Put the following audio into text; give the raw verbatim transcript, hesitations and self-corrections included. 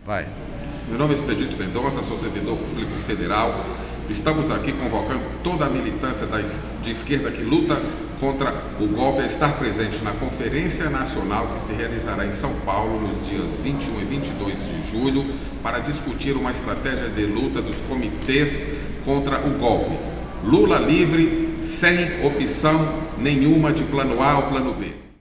Vai. Meu nome é Expedito Mendonça, sou servidor público federal. Estamos aqui convocando toda a militância da, de esquerda que luta contra o golpe a estar presente na Conferência Nacional que se realizará em São Paulo nos dias vinte e um e vinte e dois de julho para discutir uma estratégia de luta dos comitês contra o golpe. Lula livre, sem opção nenhuma de plano A ou plano B.